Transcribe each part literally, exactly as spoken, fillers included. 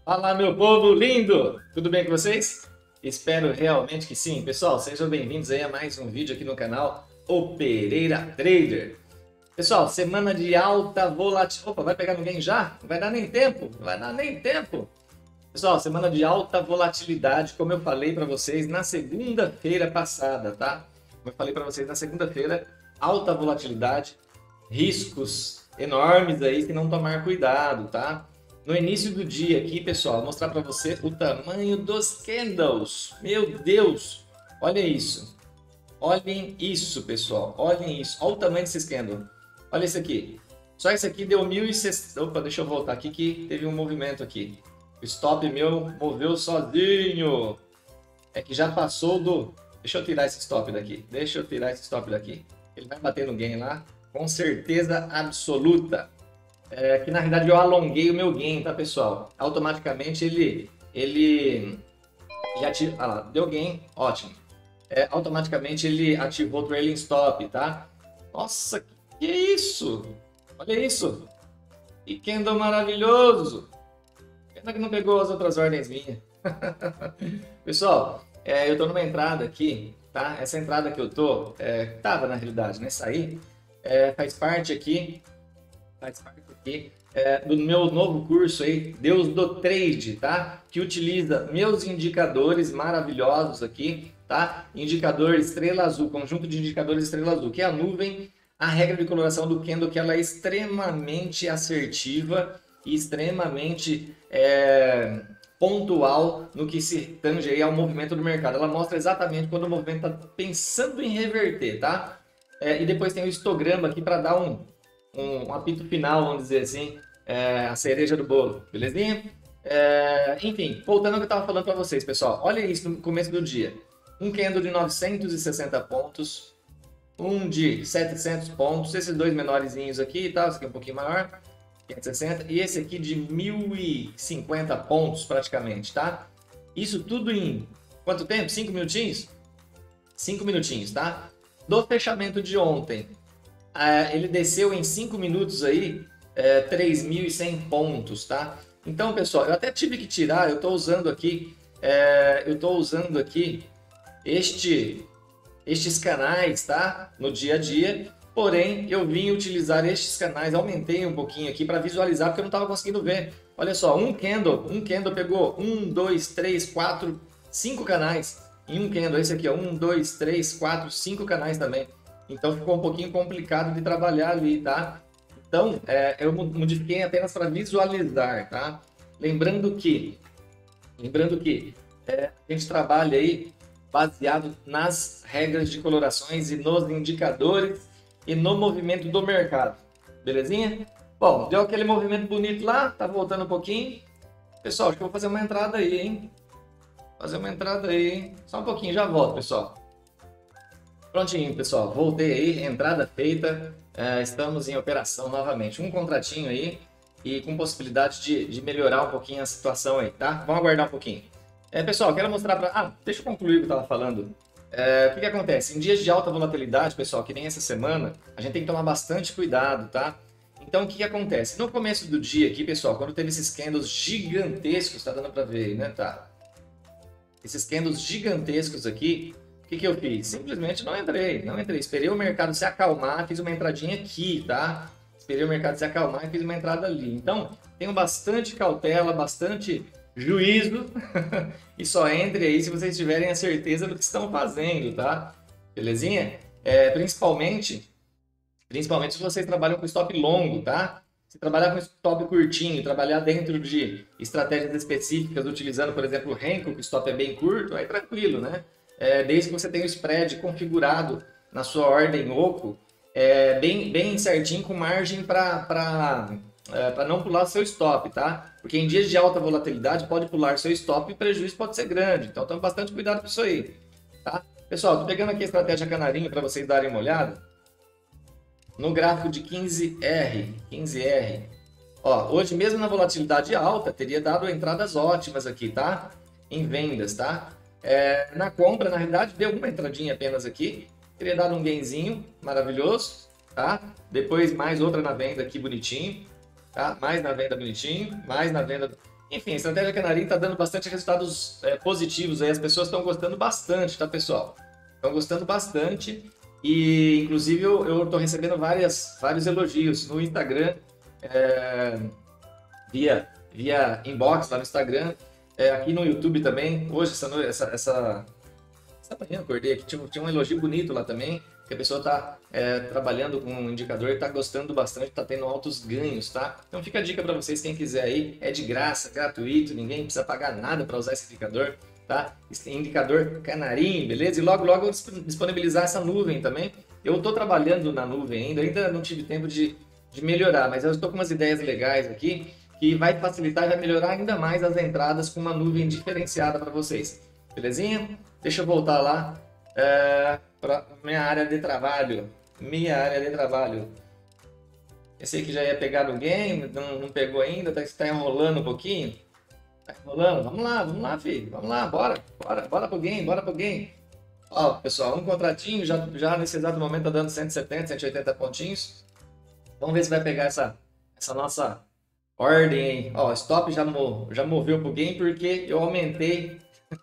Fala, meu povo lindo! Tudo bem com vocês? Espero realmente que sim. Pessoal, sejam bem-vindos aí a mais um vídeo aqui no canal O Pereira Trader. Pessoal, semana de alta volatilidade. Opa, vai pegar ninguém já? Não vai dar nem tempo, não vai dar nem tempo. Pessoal, semana de alta volatilidade, como eu falei para vocês na segunda-feira passada, tá? Como eu falei para vocês na segunda-feira, alta volatilidade, riscos enormes aí se não tomar cuidado, tá? No início do dia aqui, pessoal, vou mostrar para você o tamanho dos candles. Meu Deus, olha isso. Olhem isso, pessoal. Olhem isso. Olha o tamanho desses candles. Olha esse aqui. Só esse aqui deu mil e sessenta. Opa, deixa eu voltar aqui que teve um movimento aqui. O stop meu moveu sozinho. É que já passou do... Deixa eu tirar esse stop daqui. Deixa eu tirar esse stop daqui. Ele vai bater no gain lá. Com certeza absoluta. É que na realidade eu alonguei o meu gain, tá, pessoal? Automaticamente ele... Ele... Já tira... Ah lá, deu gain. Ótimo. É, automaticamente ele ativou o trailing stop, tá? Nossa, que isso? Olha isso. Que candle maravilhoso. Pena que não pegou as outras ordens minhas. Pessoal, é, eu tô numa entrada aqui, tá? Essa entrada que eu tô, é, tava na realidade, né? Saí, é, faz parte aqui, faz parte aqui é, do meu novo curso aí, Deus do Trade, tá? Que utiliza meus indicadores maravilhosos aqui, tá? Indicador estrela azul, conjunto de indicadores estrela azul, que é a nuvem, a regra de coloração do candle, que ela é extremamente assertiva e extremamente é, pontual no que se tange aí ao movimento do mercado. Ela mostra exatamente quando o movimento está pensando em reverter, tá? É, e depois tem o histograma aqui para dar um, um, um apito final, vamos dizer assim, é, a cereja do bolo, belezinha? É, enfim, voltando ao que eu estava falando para vocês, pessoal. Olha isso no começo do dia. Um candle de novecentos e sessenta pontos, um de setecentos pontos, esses dois menorzinhos aqui e tal, esse aqui é um pouquinho maior, quinhentos e sessenta, e esse aqui de mil e cinquenta pontos praticamente, tá? Isso tudo em quanto tempo? cinco minutinhos? cinco minutinhos, tá? Do fechamento de ontem, uh, ele desceu em cinco minutos aí, uh, três mil e cem pontos, tá? Então, pessoal, eu até tive que tirar, eu estou usando aqui, uh, eu estou usando aqui este, estes canais, tá? No dia a dia. Porém, eu vim utilizar estes canais, aumentei um pouquinho aqui para visualizar, porque eu não estava conseguindo ver. Olha só, um candle, um candle pegou um, dois, três, quatro, cinco canais em um candle. Esse aqui, ó, um, dois, três, quatro, cinco canais também. Então ficou um pouquinho complicado de trabalhar ali, tá? Então, é, eu modifiquei apenas para visualizar, tá? Lembrando que, lembrando que é, a gente trabalha aí baseado nas regras de colorações e nos indicadores e no movimento do mercado, belezinha? Bom, deu aquele movimento bonito lá, tá voltando um pouquinho. Pessoal, acho que eu vou fazer uma entrada aí, hein? Fazer uma entrada aí, hein? Só um pouquinho, já volto, pessoal. Prontinho, pessoal, voltei aí, entrada feita, é, estamos em operação novamente. Um contratinho aí e com possibilidade de, de melhorar um pouquinho a situação aí, tá? Vamos aguardar um pouquinho. É, pessoal, quero mostrar para... Ah, deixa eu concluir o que eu estava falando. É, o que, que acontece? Em dias de alta volatilidade, pessoal, que nem essa semana, a gente tem que tomar bastante cuidado, tá? Então, o que, que acontece? No começo do dia aqui, pessoal, quando teve esses candles gigantescos, tá dando para ver aí, né? Tá. Esses candles gigantescos aqui, o que, que eu fiz? Simplesmente não entrei, não entrei. Esperei o mercado se acalmar, fiz uma entradinha aqui, tá? Esperei o mercado se acalmar e fiz uma entrada ali. Então, tenho bastante cautela, bastante juízo e só entre aí se vocês tiverem a certeza do que estão fazendo, tá? Belezinha? É, principalmente, principalmente se vocês trabalham com stop longo, tá? Se trabalhar com stop curtinho, trabalhar dentro de estratégias específicas, utilizando, por exemplo, o Renko, que o stop é bem curto, aí tranquilo, né? É, desde que você tenha o spread configurado na sua ordem oco, é, bem, bem certinho, com margem para É, para não pular seu stop, tá? Porque em dias de alta volatilidade pode pular seu stop e o prejuízo pode ser grande. Então tome bastante cuidado com isso aí, tá? Pessoal, tô pegando aqui a estratégia canarinho para vocês darem uma olhada. No gráfico de quinze R, quinze R. Ó, hoje mesmo na volatilidade alta teria dado entradas ótimas aqui, tá? Em vendas, tá? É, na compra, na realidade, deu uma entradinha apenas aqui. Teria dado um gainzinho maravilhoso, tá? Depois mais outra na venda aqui bonitinho. Tá? Mais na venda bonitinho, mais na venda. Enfim, a estratégia canarinho está dando bastante resultados é, positivos aí, as pessoas estão gostando bastante, tá, pessoal? Estão gostando bastante e, inclusive, eu estou recebendo várias, vários elogios no Instagram, é, via, via inbox lá no Instagram, é, aqui no YouTube também. Hoje, essa, no- essa, essa, essa manhã eu acordei aqui, tinha, um- tinha um elogio bonito lá também, que a pessoa está trabalhando com um indicador e está gostando bastante, está tendo altos ganhos, tá? Então fica a dica para vocês, quem quiser aí, é de graça, gratuito, ninguém precisa pagar nada para usar esse indicador, tá? Esse indicador canarinho, beleza? E logo, logo eu vou disponibilizar essa nuvem também. Eu estou trabalhando na nuvem ainda, ainda não tive tempo de, de melhorar, mas eu estou com umas ideias legais aqui que vai facilitar e vai melhorar ainda mais as entradas com uma nuvem diferenciada para vocês. Belezinha? Deixa eu voltar lá é, para minha área de trabalho. Minha área de trabalho. Pensei que já ia pegar no game, não, não pegou ainda, tá, tá enrolando um pouquinho. Tá enrolando? Vamos lá, vamos lá, filho. Vamos lá, bora, bora, bora pro game, bora pro game. Ó, pessoal, um contratinho já, já nesse exato momento tá dando cento e setenta, cento e oitenta pontinhos. Vamos ver se vai pegar essa, essa nossa ordem aí. Ó, stop já, mo, já moveu pro game porque eu aumentei.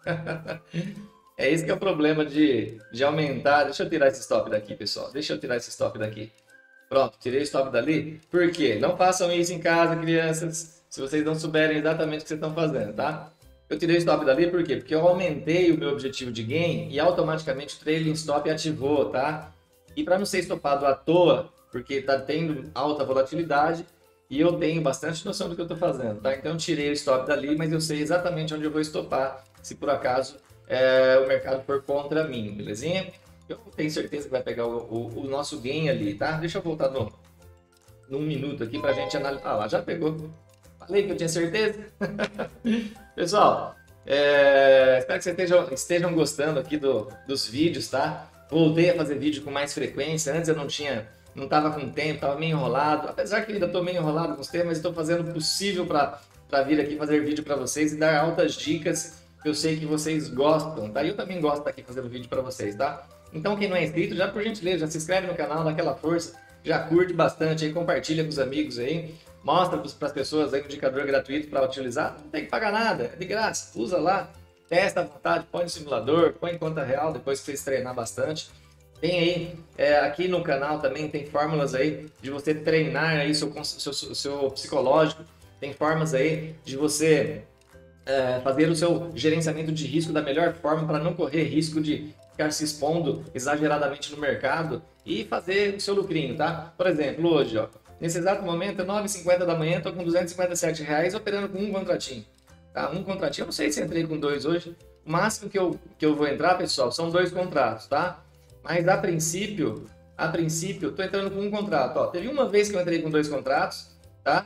É esse que é o problema de, de aumentar. Deixa eu tirar esse stop daqui, pessoal. Deixa eu tirar esse stop daqui. Pronto, tirei o stop dali. Por quê? Não façam isso em casa, crianças, se vocês não souberem exatamente o que vocês estão fazendo, tá? Eu tirei o stop dali por quê? Porque eu aumentei o meu objetivo de gain e automaticamente o trailing stop ativou, tá? E para não ser estopado à toa, porque está tendo alta volatilidade e eu tenho bastante noção do que eu estou fazendo, tá? Então eu tirei o stop dali, mas eu sei exatamente onde eu vou estopar, se por acaso é, o mercado for contra mim, belezinha? Eu tenho certeza que vai pegar o, o, o nosso gain ali, tá? Deixa eu voltar no, num minuto aqui pra gente analisar. Ah, lá já pegou. Falei que eu tinha certeza. Pessoal, é, espero que vocês estejam, estejam gostando aqui do, dos vídeos, tá? Voltei a fazer vídeo com mais frequência. Antes eu não tinha, não estava com tempo, estava meio enrolado. Apesar que eu ainda estou meio enrolado com os temas, estou fazendo o possível para vir aqui fazer vídeo para vocês e dar altas dicas que eu sei que vocês gostam, tá? E eu também gosto de estar aqui fazendo vídeo para vocês, tá? Então quem não é inscrito, já por gentileza, já se inscreve no canal, dá aquela força, já curte bastante aí, compartilha com os amigos aí, mostra para as pessoas aí o indicador gratuito para utilizar, não tem que pagar nada, é de graça, usa lá, testa à vontade, põe no simulador, põe em conta real, depois que vocês treinar bastante. Tem aí, é, aqui no canal também tem fórmulas aí de você treinar aí seu, seu, seu psicológico, tem formas aí de você é, fazer o seu gerenciamento de risco da melhor forma para não correr risco de ficar se expondo exageradamente no mercado e fazer o seu lucrinho, tá? Por exemplo, hoje, ó, nesse exato momento, nove e cinquenta da manhã, estou com duzentos e cinquenta e sete reais operando com um contratinho, tá? Um contratinho, eu não sei se entrei com dois hoje, o máximo que eu, que eu vou entrar, pessoal, são dois contratos, tá? Mas a princípio, a princípio, estou entrando com um contrato, ó, teve uma vez que eu entrei com dois contratos, tá?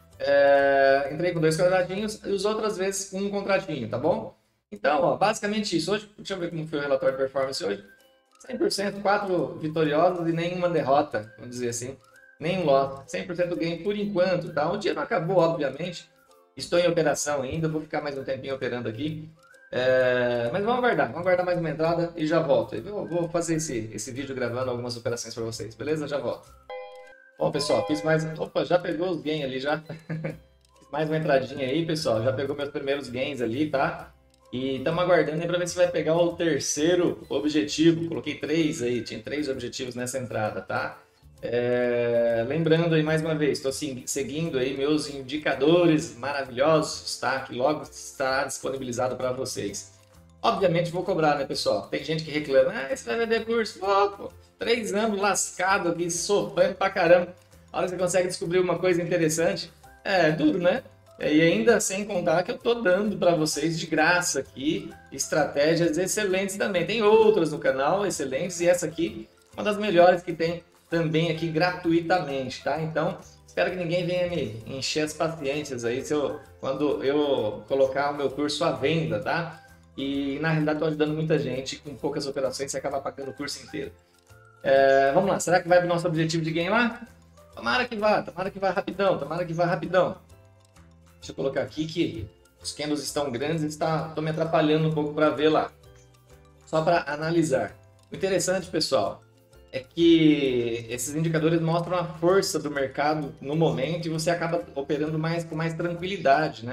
É, entrei com dois contratinhos e as outras vezes com um contratinho, tá bom? Então, ó, basicamente isso. Hoje, deixa eu ver como foi o relatório de performance hoje. cem por cento, quatro vitoriosos e nenhuma derrota, vamos dizer assim. Nenhum loss. cem por cento ganho por enquanto, tá? O dia não acabou, obviamente. Estou em operação ainda, vou ficar mais um tempinho operando aqui. É, mas vamos aguardar, vamos aguardar mais uma entrada e já volto. Eu vou fazer esse, esse vídeo gravando algumas operações para vocês, beleza? Já volto. Bom, pessoal, fiz mais... Opa, já pegou os gains ali, já. Fiz mais uma entradinha aí, pessoal. Já pegou meus primeiros gains ali, tá? E estamos aguardando aí para ver se vai pegar o terceiro objetivo. Coloquei três aí, tinha três objetivos nessa entrada, tá? É... Lembrando aí mais uma vez, estou seguindo aí meus indicadores maravilhosos, tá? Que logo estará disponibilizado para vocês. Obviamente vou cobrar, né, pessoal? Tem gente que reclama, ah, você vai vender curso? Pô, pô, três anos lascado aqui, sofrendo pra caramba. A hora que você consegue descobrir uma coisa interessante, é duro, né? E ainda sem contar que eu tô dando para vocês de graça aqui estratégias excelentes também. Tem outras no canal excelentes e essa aqui uma das melhores que tem também aqui gratuitamente, tá? Então espero que ninguém venha me encher as paciências aí se eu, quando eu colocar o meu curso à venda, tá? E na realidade estou ajudando muita gente com poucas operações e acaba pagando o curso inteiro. É, vamos lá, será que vai para o nosso objetivo de gain lá? Tomara que vá, tomara que vá rapidão, tomara que vá rapidão. Deixa eu colocar aqui que os candles estão grandes e estão me atrapalhando um pouco para ver lá. Só para analisar. O interessante, pessoal, é que esses indicadores mostram a força do mercado no momento e você acaba operando mais com mais tranquilidade, né?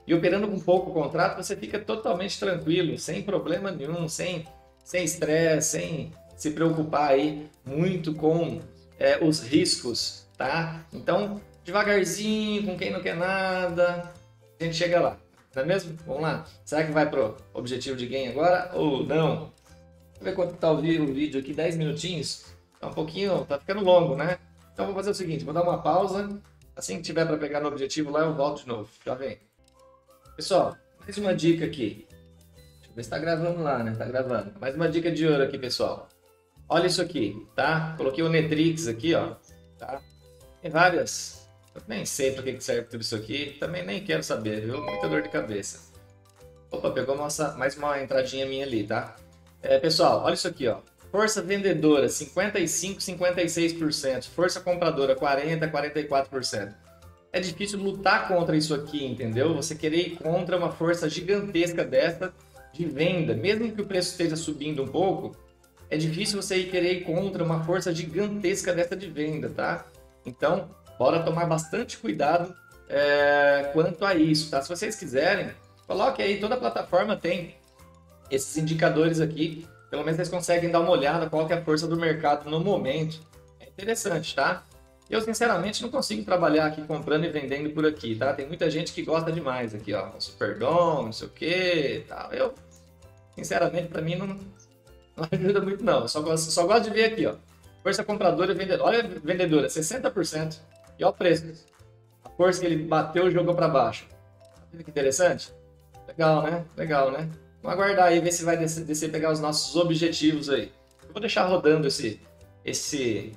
E operando com pouco contrato, você fica totalmente tranquilo, sem problema nenhum, sem sem estresse, sem se preocupar aí muito com é, os riscos, tá? Então, devagarzinho, com quem não quer nada, a gente chega lá, não é mesmo? Vamos lá. Será que vai pro objetivo de gain agora ou não? Vamos ver quanto tá o vídeo aqui, dez minutinhos. Tá um pouquinho, tá ficando longo, né? Então vou fazer o seguinte, vou dar uma pausa. Assim que tiver para pegar no objetivo lá, eu volto de novo. Já vem. Pessoal, mais uma dica aqui. Deixa eu ver se tá gravando lá, né? Tá gravando. Mais uma dica de ouro aqui, pessoal. Olha isso aqui, tá? Coloquei o Netrix aqui, ó. Tá? Tem várias. Eu nem sei para que serve tudo isso aqui. Também nem quero saber, viu? Muita dor de cabeça. Opa, pegou nossa, mais uma entradinha minha ali, tá? É, pessoal, olha isso aqui, ó. Força vendedora, cinquenta e cinco, cinquenta e seis por cento. Força compradora, quarenta, quarenta e quatro por cento. É difícil lutar contra isso aqui, entendeu? Você querer ir contra uma força gigantesca dessa de venda. Mesmo que o preço esteja subindo um pouco, é difícil você ir querer ir contra uma força gigantesca dessa de venda, tá? Então, bora tomar bastante cuidado é, quanto a isso, tá? Se vocês quiserem, coloque aí, toda a plataforma tem esses indicadores aqui. Pelo menos vocês conseguem dar uma olhada qual que é a força do mercado no momento. É interessante, tá? Eu, sinceramente, não consigo trabalhar aqui comprando e vendendo por aqui, tá? Tem muita gente que gosta demais aqui, ó. Superdom, não sei o que, tal. Eu, sinceramente, para mim, não, não ajuda muito, não. Eu só gosto, só gosto de ver aqui, ó. Força compradora e vendedora. Olha a vendedora, sessenta por cento. E olha o preço. A força que ele bateu e jogou para baixo. Olha que interessante. Legal, né? Legal, né? Vamos aguardar aí, ver se vai descer, descer pegar os nossos objetivos aí. Eu vou deixar rodando esse... esse...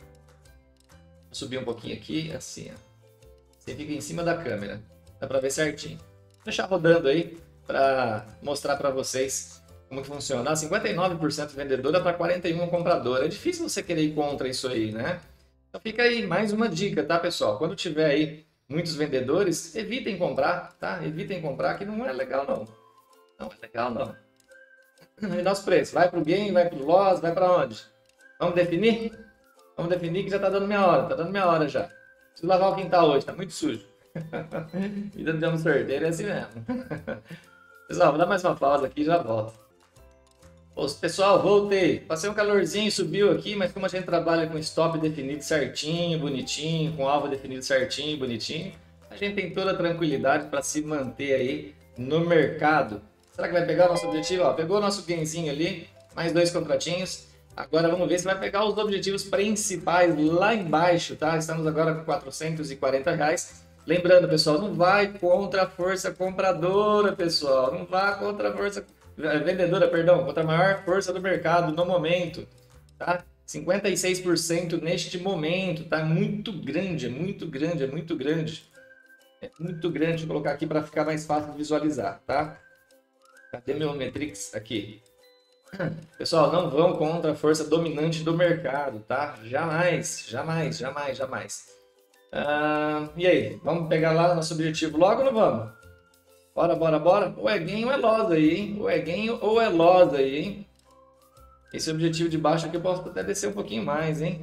Vou subir um pouquinho aqui, assim, ó. Você fica em cima da câmera. Dá pra ver certinho. Vou deixar rodando aí para mostrar para vocês como que funciona. Ah, cinquenta e nove por cento vendedora para quarenta e um por cento compradora. É difícil você querer ir contra isso aí, né? Então fica aí mais uma dica, tá, pessoal? Quando tiver aí muitos vendedores, evitem comprar, tá? Evitem comprar, que não é legal, não. Não é legal, não. E nosso preço? Vai para o gain, vai para o loss, vai para onde? Vamos definir? Vamos definir que já está dando minha hora, tá dando minha hora já. Preciso lavar o quintal hoje, tá muito sujo. Vida de homem sorteiro é assim mesmo. Pessoal, vou dar mais uma pausa aqui e já volto. Ô, pessoal, voltei. Passei um calorzinho, subiu aqui, mas como a gente trabalha com stop definido certinho, bonitinho, com alvo definido certinho, bonitinho, a gente tem toda a tranquilidade para se manter aí no mercado. Será que vai pegar o nosso objetivo? Ó, pegou o nosso gainzinho ali, mais dois contratinhos. Agora vamos ver se vai pegar os objetivos principais lá embaixo, tá? Estamos agora com quatrocentos e quarenta reais. Lembrando, pessoal, não vai contra a força compradora, pessoal. Não vá contra a força vendedora, perdão, contra a maior força do mercado no momento, tá? cinquenta e seis por cento neste momento, tá? Muito grande, é muito grande, é muito grande. É muito grande. Vou colocar aqui para ficar mais fácil de visualizar, tá? Cadê meu Matrix? Aqui. Pessoal, não vão contra a força dominante do mercado, tá? Jamais, jamais, jamais, jamais. Ah, e aí, vamos pegar lá o nosso objetivo logo ou não vamos? Bora, bora, bora. Ou é gain ou é loss aí, hein? Ou é gain ou é loss aí, hein? Esse objetivo de baixo aqui eu posso até descer um pouquinho mais, hein?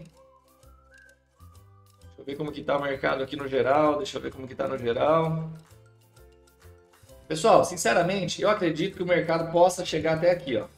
Deixa eu ver como que tá o mercado aqui no geral. Deixa eu ver como que tá no geral. Pessoal, sinceramente, eu acredito que o mercado possa chegar até aqui, ó.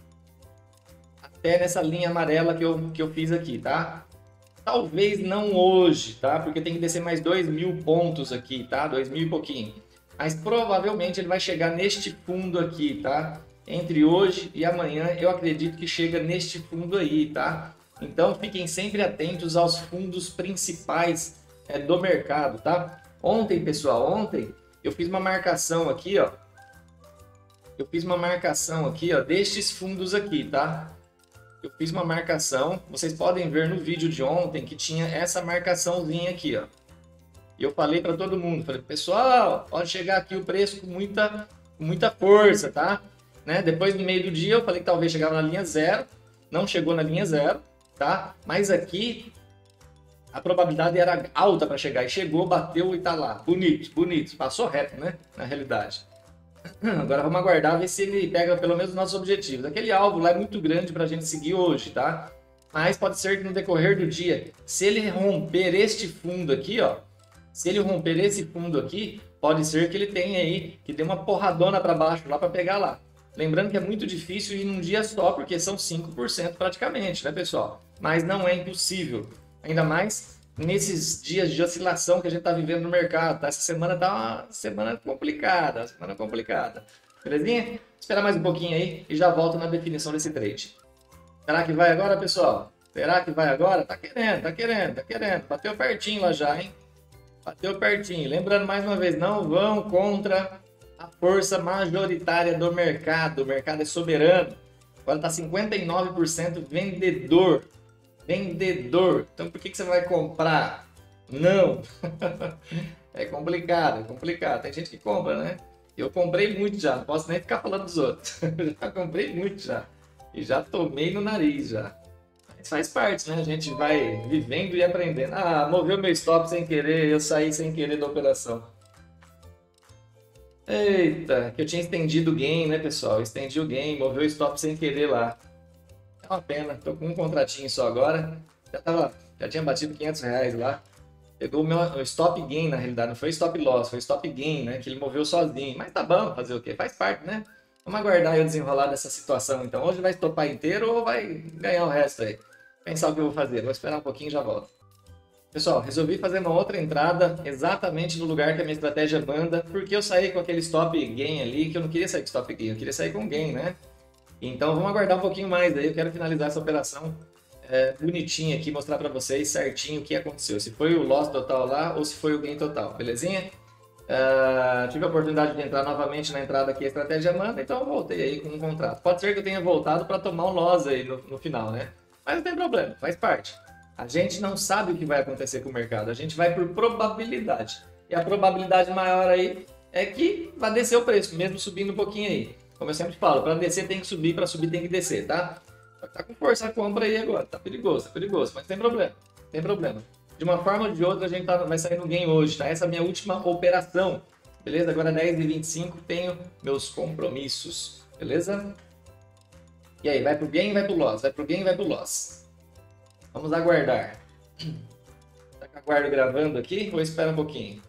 Até nessa linha amarela que eu, que eu fiz aqui, tá? Talvez não hoje, tá? Porque tem que descer mais dois mil pontos aqui, tá? Dois mil e pouquinho. Mas provavelmente ele vai chegar neste fundo aqui, tá? Entre hoje e amanhã, eu acredito que chega neste fundo aí, tá? Então fiquem sempre atentos aos fundos principais é, do mercado, tá? Ontem, pessoal, ontem eu fiz uma marcação aqui, ó. Eu fiz uma marcação aqui, ó, destes fundos aqui, tá? Eu fiz uma marcação, vocês podem ver no vídeo de ontem que tinha essa marcaçãozinha aqui, ó. E eu falei para todo mundo, falei, pessoal, pode chegar aqui o preço com muita, muita força, tá? Né? Depois no meio do dia eu falei que talvez chegava na linha zero, não chegou na linha zero, tá? Mas aqui a probabilidade era alta para chegar e chegou, bateu e tá lá, bonito, bonito, passou reto, né? Na realidade. Agora vamos aguardar, ver se ele pega pelo menos os nossos objetivos. Aquele alvo lá é muito grande para a gente seguir hoje, tá? Mas pode ser que no decorrer do dia, se ele romper este fundo aqui, ó, se ele romper esse fundo aqui, pode ser que ele tenha aí, que dê uma porradona para baixo lá para pegar lá. Lembrando que é muito difícil ir num dia só, porque são cinco por cento praticamente, né, pessoal? Mas não é impossível. Ainda mais nesses dias de oscilação que a gente está vivendo no mercado, tá? Essa semana tá uma semana complicada, uma semana complicada. Belezinha? Vou esperar mais um pouquinho aí e já volto na definição desse trade. Será que vai agora, pessoal? Será que vai agora? Tá querendo, tá querendo, tá querendo. Bateu pertinho lá já, hein? Bateu pertinho. Lembrando mais uma vez, não vão contra a força majoritária do mercado. O mercado é soberano. Agora está cinquenta e nove por cento vendedor. Vendedor. Então por que, que você vai comprar? Não. É complicado, é complicado. Tem gente que compra, né? Eu comprei muito já. Não posso nem ficar falando dos outros. Já comprei muito já. E já tomei no nariz já. Mas faz parte, né? A gente vai vivendo e aprendendo. Ah, moveu meu stop sem querer. Eu saí sem querer da operação. Eita, que eu tinha estendido o gain, né, pessoal? Eu estendi o gain, moveu o stop sem querer lá. É uma pena, tô com um contratinho só agora. Já, tava, já tinha batido quinhentos reais lá. Pegou o meu o stop gain, na realidade, não foi stop loss, foi stop gain, né? Que ele moveu sozinho. Mas tá bom, fazer o quê? Faz parte, né? Vamos aguardar eu desenrolar dessa situação, então. Hoje vai estopar inteiro ou vai ganhar o resto aí? Pensar o que eu vou fazer. Vou esperar um pouquinho e já volto. Pessoal, resolvi fazer uma outra entrada exatamente no lugar que a minha estratégia manda, porque eu saí com aquele stop gain ali, que eu não queria sair com stop gain, eu queria sair com gain, né? Então vamos aguardar um pouquinho mais aí, eu quero finalizar essa operação é, bonitinha aqui, mostrar para vocês certinho o que aconteceu, se foi o loss total lá ou se foi o gain total, belezinha? Uh, tive a oportunidade de entrar novamente na entrada que a estratégia manda, então eu voltei aí com um contrato. Pode ser que eu tenha voltado para tomar um loss aí no, no final, né? Mas não tem problema, faz parte. A gente não sabe o que vai acontecer com o mercado, a gente vai por probabilidade. E a probabilidade maior aí é que vai descer o preço, mesmo subindo um pouquinho aí. Como eu sempre falo, para descer tem que subir, para subir tem que descer, tá? Tá com força a compra aí agora, tá perigoso, tá perigoso, mas tem problema, tem problema. De uma forma ou de outra a gente tá, vai sair no gain hoje, tá? Essa é a minha última operação, beleza? Agora dez e vinte e cinco tenho meus compromissos, beleza? E aí, vai pro gain, vai pro loss, vai pro gain, vai pro loss. Vamos aguardar. Será que eu aguardo gravando aqui ou espera um pouquinho?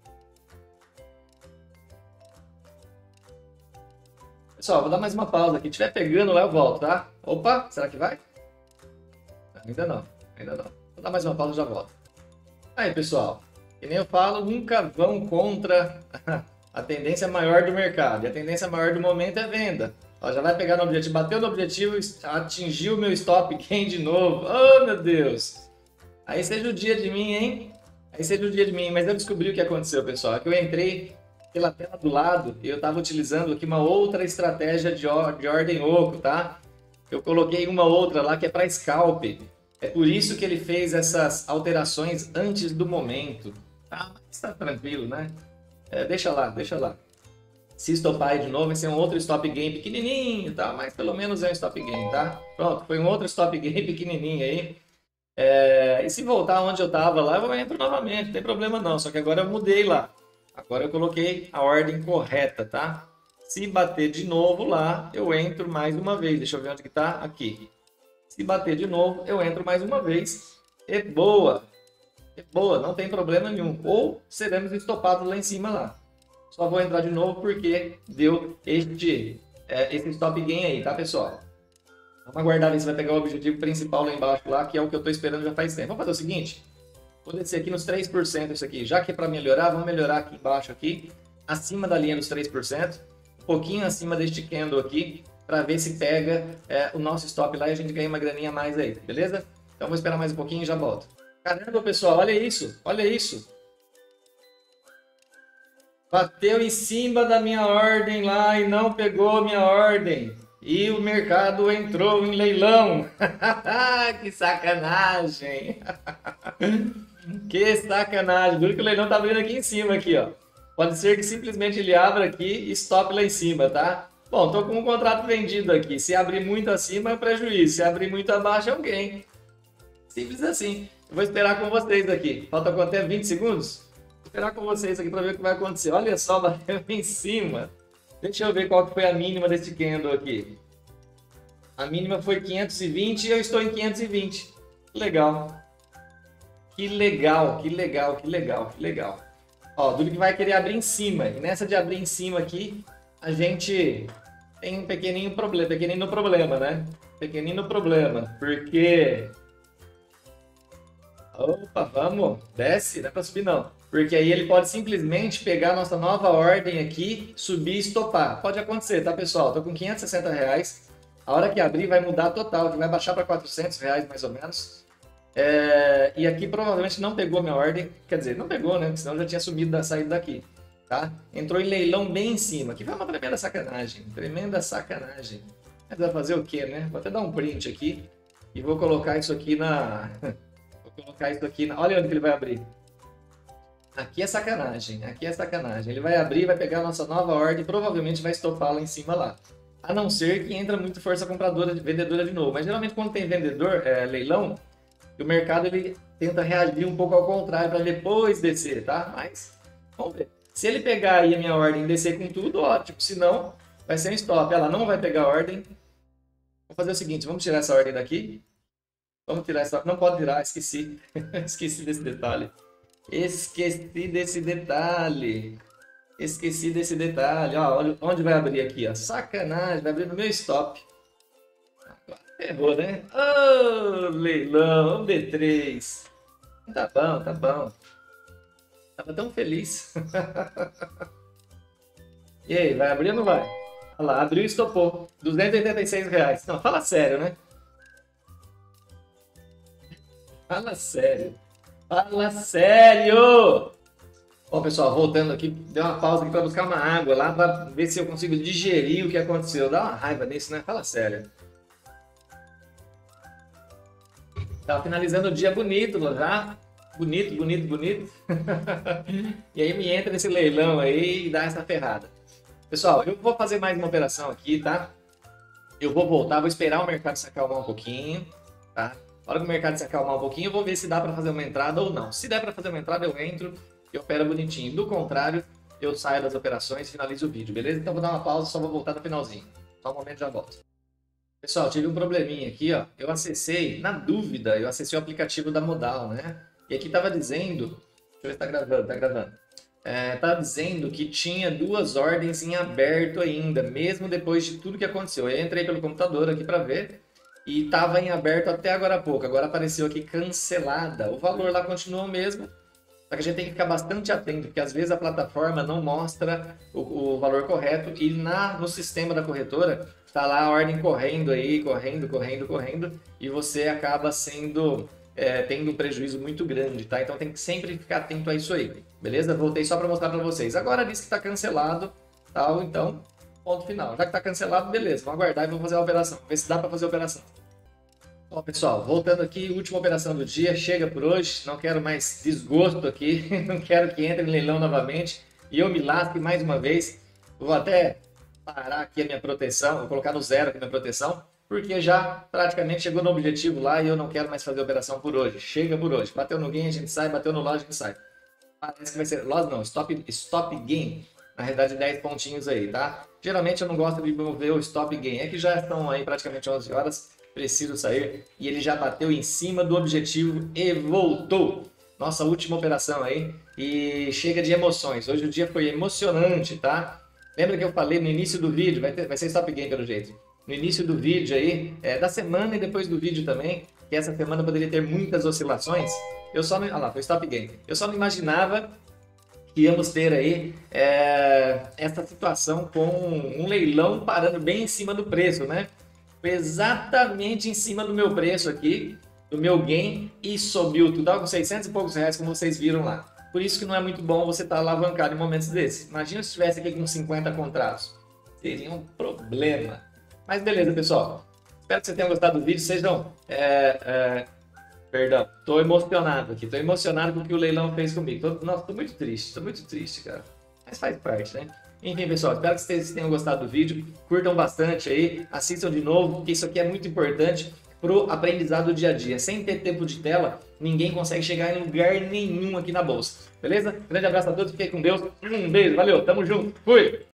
Pessoal, vou dar mais uma pausa aqui. Se estiver pegando lá, eu volto, tá? Opa, será que vai? Ainda não, ainda não. Vou dar mais uma pausa e já volto. Aí, pessoal, que nem eu falo, nunca vão contra a tendência maior do mercado. E a tendência maior do momento é venda. Ó, já vai pegar no objetivo, bateu no objetivo, atingiu o meu stop gain de novo. Oh, meu Deus! Aí seja o dia de mim, hein? Aí seja o dia de mim. Mas eu descobri o que aconteceu, pessoal. É que eu entrei pela tela do lado e eu estava utilizando aqui uma outra estratégia de, or de ordem oco, tá? Eu coloquei uma outra lá que é para scalp. É por isso que ele fez essas alterações antes do momento. Tá? Mas tá tranquilo, né? É, deixa lá, deixa lá. Se estopar aí de novo, vai ser um outro stop gain pequenininho, tá? Mas pelo menos é um stop gain, tá? Pronto, foi um outro stop gain pequenininho aí. É... E se voltar onde eu tava lá, eu entro novamente, não tem problema não. Só que agora eu mudei lá. Agora eu coloquei a ordem correta, tá? Se bater de novo lá, eu entro mais uma vez. Deixa eu ver onde que tá. Aqui. Se bater de novo, eu entro mais uma vez. E boa! E boa, não tem problema nenhum. Ou seremos estopados lá em cima lá. Só vou entrar de novo porque deu este, é, esse stop gain aí, tá, pessoal? Vamos aguardar ver se vai pegar o objetivo principal lá embaixo, lá, que é o que eu estou esperando já faz tempo. Vamos fazer o seguinte, vou descer aqui nos três por cento isso aqui. Já que é para melhorar, vamos melhorar aqui embaixo, aqui, acima da linha dos três por cento, um pouquinho acima deste candle aqui, para ver se pega é, o nosso stop lá e a gente ganha uma graninha a mais aí, beleza? Então vou esperar mais um pouquinho e já volto. Caramba, pessoal, olha isso, olha isso. Bateu em cima da minha ordem lá e não pegou minha ordem. E o mercado entrou em leilão. Que sacanagem. Que sacanagem. Duro que o leilão tá abrindo aqui em cima, aqui, ó. Pode ser que simplesmente ele abra aqui e stop lá em cima, tá? Bom, tô com um contrato vendido aqui. Se abrir muito acima é um prejuízo. Se abrir muito abaixo é um gain. Simples assim. Eu vou esperar com vocês aqui. Falta quanto tempo? vinte segundos? Esperar com vocês aqui para ver o que vai acontecer. Olha só, bateu em cima. Deixa eu ver qual que foi a mínima desse candle aqui. A mínima foi quinhentos e vinte e eu estou em quinhentos e vinte. Legal. Que legal, que legal, que legal, que legal. Ó, Duque vai querer abrir em cima. E nessa de abrir em cima aqui, a gente tem um pequenino problema, pequenino problema, né? Pequenino problema, porque... Opa, vamos, desce, não é pra subir não. Porque aí ele pode simplesmente pegar a nossa nova ordem aqui, subir e estopar. Pode acontecer, tá, pessoal? Tô com quinhentos e sessenta reais. A hora que abrir vai mudar total, que vai baixar para quatrocentos reais mais ou menos. É... E aqui provavelmente não pegou minha ordem, quer dizer, não pegou, né? Porque senão eu já tinha sumido da saída daqui, tá? Entrou em leilão bem em cima, que foi uma tremenda sacanagem, tremenda sacanagem. Mas vai fazer o quê, né? Vou até dar um print aqui e vou colocar isso aqui na... vou colocar isso aqui na... Olha onde que ele vai abrir. Aqui é sacanagem, aqui é sacanagem. Ele vai abrir, vai pegar a nossa nova ordem e provavelmente vai estopar lá em cima lá. A não ser que entra muito força compradora, vendedora de novo. Mas geralmente quando tem vendedor, é, leilão, o mercado ele tenta reagir um pouco ao contrário para depois descer, tá? Mas vamos ver. Se ele pegar aí a minha ordem e descer com tudo, ótimo. Se não, vai ser um stop. Ela não vai pegar a ordem. Vamos fazer o seguinte, vamos tirar essa ordem daqui. Vamos tirar essa... Não pode tirar, esqueci. Esqueci desse detalhe. Esqueci desse detalhe. Esqueci desse detalhe. Ó, olha onde vai abrir aqui, ó. Sacanagem, vai abrir no meu stop. Errou, né? Ô, oh, leilão, D três. Tá bom, tá bom. Tava tão feliz. E aí, vai abrir ou não vai? Olha lá, abriu e estopou. duzentos e oitenta e seis reais. Não, fala sério, né? Fala sério. Fala sério! Ó, pessoal, voltando aqui, deu uma pausa aqui para buscar uma água lá, para ver se eu consigo digerir o que aconteceu. Dá uma raiva nisso, né? Fala sério. Tava finalizando o dia bonito já. Bonito, bonito, bonito. E aí me entra nesse leilão aí e dá essa ferrada. Pessoal, eu vou fazer mais uma operação aqui, tá? Eu vou voltar, vou esperar o mercado se acalmar um pouquinho, tá? Na hora que o mercado se acalmar um pouquinho, eu vou ver se dá para fazer uma entrada ou não. Se der para fazer uma entrada, eu entro e opero bonitinho. Do contrário, eu saio das operações e finalizo o vídeo, beleza? Então vou dar uma pausa, só vou voltar no finalzinho. Só um momento e já volto. Pessoal, tive um probleminha aqui, ó. Eu acessei, na dúvida, eu acessei o aplicativo da Modal, né? E aqui tava dizendo... Deixa eu ver se tá gravando, tá gravando. É, tá dizendo que tinha duas ordens em aberto ainda, mesmo depois de tudo que aconteceu. Eu entrei pelo computador aqui para ver... E estava em aberto até agora há pouco. Agora apareceu aqui cancelada. O valor lá continua o mesmo. Só que a gente tem que ficar bastante atento, porque às vezes a plataforma não mostra o, o valor correto. E na, no sistema da corretora está lá a ordem correndo aí, correndo, correndo, correndo. E você acaba sendo, é, tendo um prejuízo muito grande, tá? Então tem que sempre ficar atento a isso aí. Beleza? Voltei só para mostrar para vocês. Agora diz que está cancelado, tal, então... Ponto final. Já que está cancelado, beleza. Vamos aguardar e vamos fazer a operação. Ver se dá para fazer a operação. Bom, pessoal, voltando aqui, última operação do dia. Chega por hoje. Não quero mais desgosto aqui. Não quero que entre em leilão novamente. E eu me lasque mais uma vez. Vou até parar aqui a minha proteção. Vou colocar no zero aqui a minha proteção. Porque já praticamente chegou no objetivo lá e eu não quero mais fazer a operação por hoje. Chega por hoje. Bateu no gain, a gente sai. Bateu no loss, a gente sai. Parece que vai ser... Loss não. Stop, stop gain. Na realidade, dez pontinhos aí, tá? Geralmente eu não gosto de mover o stop gain. É que já estão aí praticamente onze horas. Preciso sair. E ele já bateu em cima do objetivo e voltou. Nossa última operação aí. E chega de emoções. Hoje o dia foi emocionante, tá? Lembra que eu falei no início do vídeo? Vai, ter, vai ser stop gain pelo jeito. No início do vídeo aí, é, da semana e depois do vídeo também. Que essa semana poderia ter muitas oscilações. Eu só não... Ah lá, foi stop gain. Eu só não imaginava... que íamos ter aí é, essa situação com um leilão parando bem em cima do preço, né? Exatamente em cima do meu preço aqui, do meu gain, e subiu tudo, com seiscentos e poucos reais, como vocês viram lá. Por isso que não é muito bom você estar alavancado em momentos desses. Imagina se estivesse aqui com cinquenta contratos. Seria um problema. Mas beleza, pessoal. Espero que vocês tenham gostado do vídeo. Sejam... É, é, Perdão, tô emocionado aqui, tô emocionado com o que o leilão fez comigo. Tô, nossa, tô muito triste, tô muito triste, cara. Mas faz parte, né? Enfim, pessoal, espero que vocês tenham gostado do vídeo. Curtam bastante aí, assistam de novo, porque isso aqui é muito importante pro aprendizado do dia a dia. Sem ter tempo de tela, ninguém consegue chegar em lugar nenhum aqui na bolsa. Beleza? Grande abraço a todos, fiquem com Deus. Um beijo, valeu, tamo junto, fui!